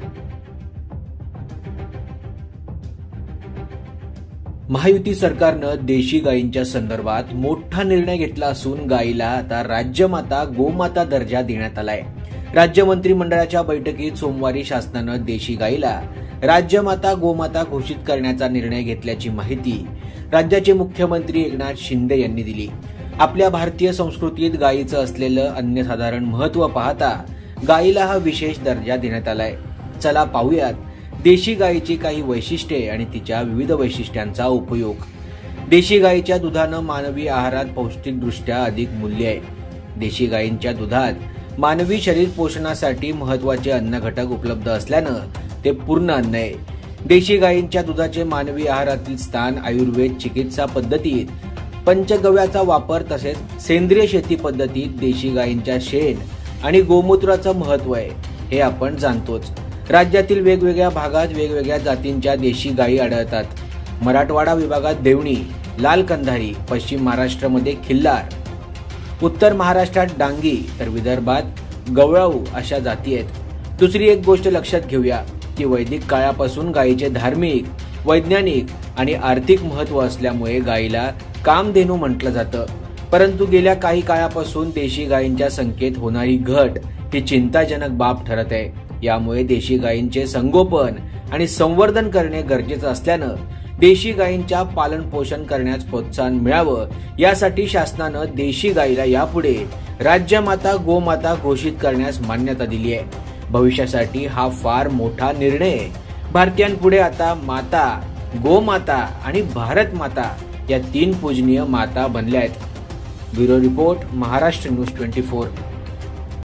महायुती सरकारनं देशी गायींच्या संदर्भात मोठा निर्णय घेतला असून गायीला आता राज्यमाता गोमाता दर्जा देण्यात आलाय। राज्य मंत्रिमंडळाच्या बैठकीत सोमवारी शासनानं देशी गायीला राज्यमाता गोमाता घोषित करण्याचा निर्णय घेतल्याची माहिती राज्याचे मुख्यमंत्री एकनाथ शिंदे यांनी दिली। आपल्या भारतीय संस्कृतीत गायीचं असलेलं अनन्यसाधारण महत्त्व पाहता गायीला हा विशेष दर्जा देण्यात आलाय। चला पाहूयात देशी गायीची काही वैशिष्ट्ये आणि तिच्या विविध वैशिष्ट्यांचा उपयोग। देशी गायीच्या दुधानं मानवी आहारात पौष्टिकदृष्ट्या अधिक मूल्य आहे। देशी गायींच्या दुधात मानवी शरीर पोषणासाठी महत्त्वाचे अन्न घटक उपलब्ध असल्यानं ते पूर्ण अन्न आहे। देशी गायींच्या दुधाचे मानवी आहारातील स्थान आयुर्वेद चिकित्सा पद्धतीत पंचगव्याचा वापर तसेच सेंद्रिय शेती पद्धतीत देशी गायींच्या शेण आणि गोमूत्राचं महत्त्व आहे हे आपण जाणतोच। राज्यातील वेगवेगळ्या भागात वेगवेगळ्या जातींच्या देशी गायी आढळतात। मराठवाडा विभागात देवणी, लाल कंधारी, पश्चिम महाराष्ट्रामध्ये खिल्लार, उत्तर महाराष्ट्रात डांगी तर विदर्भात गवळाऊ अशा जाती आहेत। दुसरी एक गोष्ट लक्षात घेऊया की वैदिक काळापासून गायीचे धार्मिक, वैज्ञानिक आणि आर्थिक महत्त्व असल्यामुळे गायीला कामधेनू म्हटलं जातं। परंतु गेल्या काही काळापासून देशी गायींच्या संख्येत होणारी घट ही चिंताजनक बाब ठरत आहे। यामुळे देशी गायींचे संगोपन आणि संवर्धन करणे गरजेचं असल्यानं देशी गायींच्या पालन पोषण करण्यास प्रोत्साहन मिळावं यासाठी शासनानं देशी गायीला यापुढे राज्यमाता गोमाता घोषित करण्यास मान्यता दिली आहे। भविष्यासाठी हा फार मोठा निर्णय भारतीयांपुढे आता माता, गोमाता आणि भारत माता या 3 पूजनीय माता बनल्या आहेत। Bureau report, Maharashtra news 24।